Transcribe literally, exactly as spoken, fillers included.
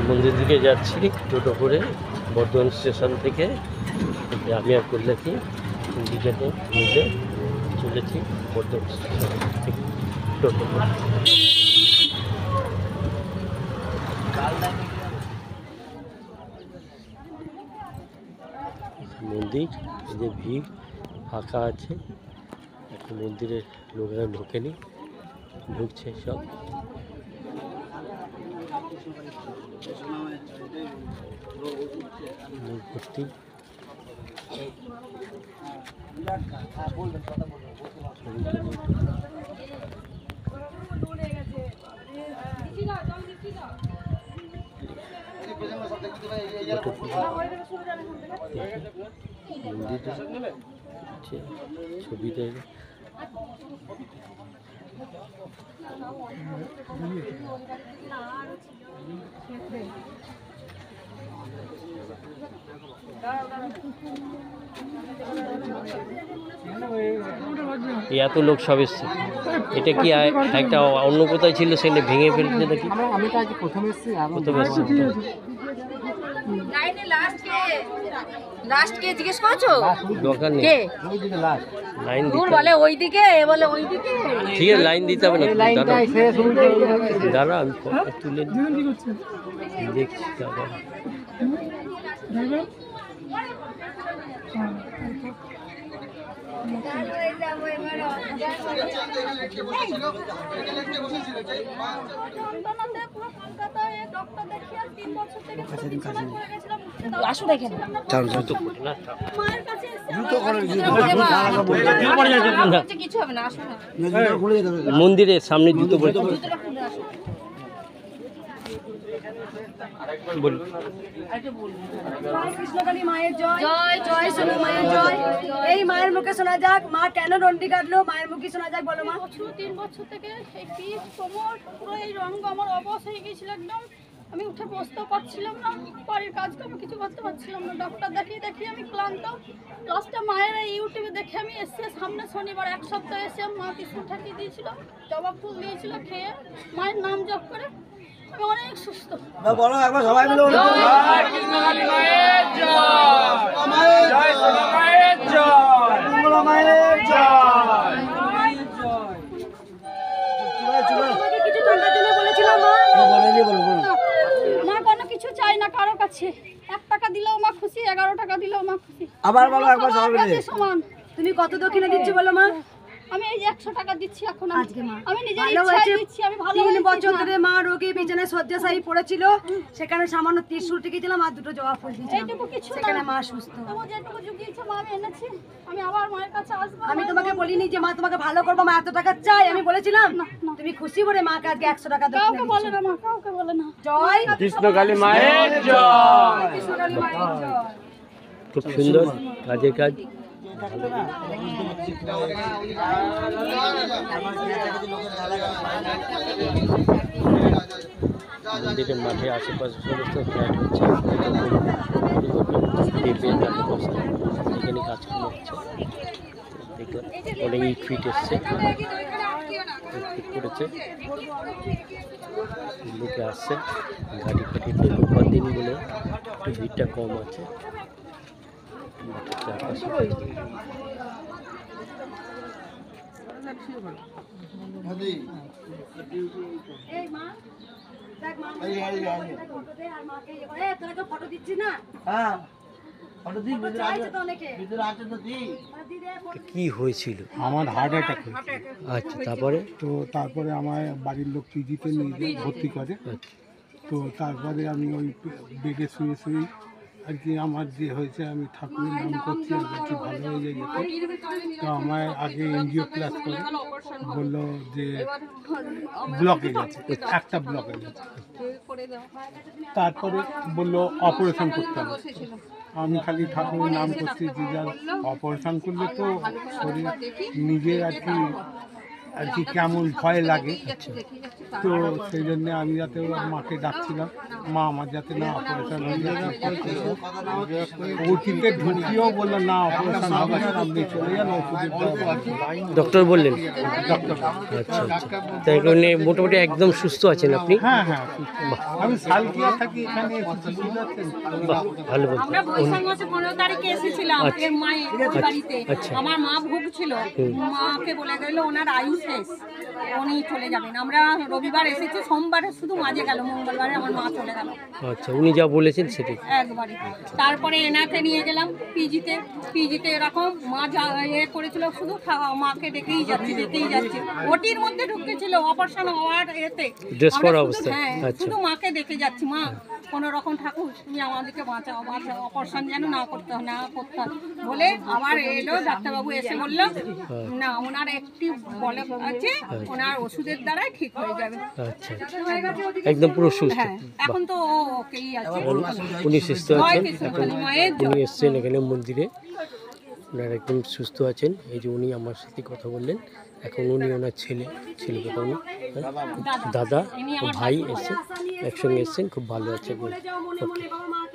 মন্দির দিকে যাচ্ছি টোটো করে বর্ধমান স্টেশন থেকে। আমি আর কল্যাণী দিকে মিলে চলেছি বর্ধমান স্টেশন থেকে টোটো করে। মন্দির এই যে ভিড় ফাঁকা আছে, এখন মন্দিরের লোকেরা ঢোকেনি, ঢুকছে সব। ভর্তি ছবি দেয় এত লোক সব এসছে। এটা কি একটা অন্য কোথায় ছিল সেটা ভেঙে ফেলছে নাকি? আমি তো আজ প্রথম এসেছি। প্রথম এসছি লাস্ট কে জিজ্ঞেস করছো? দরকার নেই, লাইন দূর বলে ওইদিকে, বলে ওইদিকে। ঠিক আছে, লাইন দিতে হবে না, দাঁড়া আমি তুলে দেখছি। দাঁড়া আসো দেখেন কিছু হবে না, আসো না। মন্দিরের সামনে জুতো পরে বলি কৃষ্ণকালী মায়ের জয়, জয় জয় সোনু মায়ের জয়। এই মায়ের মুখে শোনা যাক মা কেন দণ্ডি কাটলো, মায়ের মুখে শোনা যাক, বলো মা। বছর তিন বছর থেকে এই পিঠ কোমর পুরো এই রঙ আমার অবশ হয়ে গিয়েছিল একদম। আমি উঠে বসতেও পারছিলাম না, বাড়ির কাজকর্ম কিছু করতে পারছিলাম না। ডক্টর দেখিয়ে দেখিয়ে আমি ক্লান্ত। লাস্টে মায়ের ইউটিউবে দেখে আমি এসে সামনে শনিবার এক সপ্তাহ এসে মা কিছু ঠাকিয়ে দিয়েছিল, জবা ফুল দিয়েছিল, খেয়ে মায়ের নাম জপ করে আমি অনেক সুস্থ। বলো একবার সবাই মিলে জয় কৃষ্ণকালী মায়ের জয়, জয় সোনা মায়ের জয়, মঙ্গলা মায়ের জয়। তোমাকে কিছু টাকার জন্য বলেছিলাম মা। বলেনি, বলো বলো। মা কোনো কিছু চাই না কারো কাছে, এক টাকা দিলেও মা খুশি, এগারো টাকা দিলেও মা খুশি। আবার বলো একবার সবাই মিলে। সমান। তুমি কত দক্ষিণা দিচ্ছ বলো মা? আমি এই একশো টাকা দিচ্ছি এখন। আজকে মা আমি নিজের ভালো ইচ্ছায় হয়েছে। দিচ্ছি, আমি ভালো তিন হয়েছি বছর মা। ধরে মা রোগী বিছানায় শয্যাশায়ী পড়েছিল, সেখানে সামান্য ত্রিশূল টিকেছিলাম আর দুটো জবা ফুল দিয়েছিলাম, এইটুকু কিছু সেখানে না। মা সুস্থ। তবু যেটুকু জুগিয়েছে মা আমি এনেছি। আমি আবার মায়ের কাছে আসবো। আমি তোমাকে বলিনি যে মা তোমাকে ভালো করবো, মা এত টাকা চাই, আমি বলেছিলাম? না, না। তুমি খুশি করে মাকে আজকে একশো টাকা কাউকে দক্ষিণা বলে দিচ্ছ। না মা, কাউকে বলে না। জয় কৃষ্ণকালী মায়ের জয়, কৃষ্ণকালী মায়ের জয়। খুব সুন্দর কাজের কাজ। মন্দিরের মাঠে আশেপাশে সমস্ত ফ্ল্যাট হচ্ছে, এখানে কাজকর্ম হচ্ছে। দেখলাম অনেক ইট এসছে, করেছে, লোকে আসছে গাড়ি ফাটিতে রোববার দিন বলে একটু ভিড়টা কম আছে। চারপাশে ফটো দিচ্ছি না? কি হয়েছিল? আমার হার্ট অ্যাটাক। আচ্ছা, তারপরে তো তারপরে আমার বাড়ির লোক পিজিতে নিয়ে গিয়ে ভর্তি করে। তো তারপরে আমি ওই বেডে শুয়ে শুয়ে আর কি আমার যে হয়েছে আমি ঠাকুরের নাম করছি আর কি ভালো হয়ে যায় যেতে। তো আমার আগে এনজিও ক্লাস করে বললো যে ব্লকে গেছে, একটা ব্লকে গেছে। তারপরে বললো অপারেশন করতে হবে। আমি খালি ঠাকুরের নাম করছি যে যার অপারেশন করলে তো শরীর নিজের আর কি আর কি কেমন ভয় লাগে। তো সেই জন্যে আমি যাতে মাকে ডাকছিলাম মা আমার যাতে না অপারেশন হয়ে যায়, ওটিতে ঢুকিয়েও বললো না অপারেশন হবে না, আপনি চলে যান, ওষুধের দেওয়া আছে। ডক্টর বললেন? ডাক্তার আচ্ছা আচ্ছা, তাই কারণে মোটামুটি একদম সুস্থ আছেন আপনি? হ্যাঁ হ্যাঁ সুস্থ। আমি সালকিয়া থাকি, এখানে এসেছি, বুঝতে পারছেন? বাহ, ভালো বলতে। আমরা বৈশাখ মাসে পনেরো তারিখে এসেছিলাম আচ্ছা। এর মায়ের বাড়িতে। আচ্ছা। আমার মা ভুগছিল, মাকে বলে গেল ওনার আয়ু শেষ, উনি চলে যাবেন। আমরা রবিবার এসেছি, সোমবারে শুধু মাঝে গেল, মঙ্গলবারে আমার মা চলে গেল আচ্ছা, উনি যা বলেছেন সেটাই। একবারে। তারপরে এনাকে নিয়ে গেলাম পিজিতে, পিজিতে এরকম মা যা এ করেছিল, শুধু খা- মাকে ডেকেই যাচ্ছে ডেকেই যাচ্ছে, ওটির মধ্যে ঢুকেছিল অপারেশন হওয়ার এতে। ড্রেস আমরা পরা শুধু- অবস্থায়? হ্যাঁ, আচ্ছা। শুধু মাকে ডেকে যাচ্ছি, মা কোনো রকম ঠাকুর তুমি আমাদেরকে বাঁচাও, বাঁচাও, অপারেশন যেন না করতে হয়, না করতে হয় বলে আবার এলো ডাক্তারবাবু, এসে বললো না ওনার একটি বলে আছে, ওনার ওষুধের দ্বারাই ঠিক হয়ে যাবে। আচ্ছা, একদম পুরো সুস্থ। হ্যাঁ, এখন তো ও ওকেই আছে। উনি সুস্থ জয় আছেন কৃষ্ণ এখন, কালী মায়ের জয়। উনি এসছেন এখানে মন্দিরে, ওনার একদম সুস্থ আছেন। এই যে উনি আমার সাথে কথা বললেন, এখন উনি ওনার ছেলে, ছেলে কথা উনি দাদা ও ভাই এসে একসঙ্গে এসছেন, খুব ভালো আছে। বলে যাও মনে মনে বাবা মা